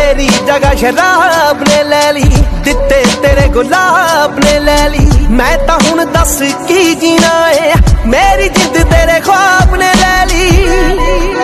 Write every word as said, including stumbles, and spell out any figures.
तेरी जगह शराब ने ले ली, दिते तेरे गुलाब ने ले ली। मैं तां हुण दस की जीना है, मेरी जिंद तेरे ख्वाब ने ले ली।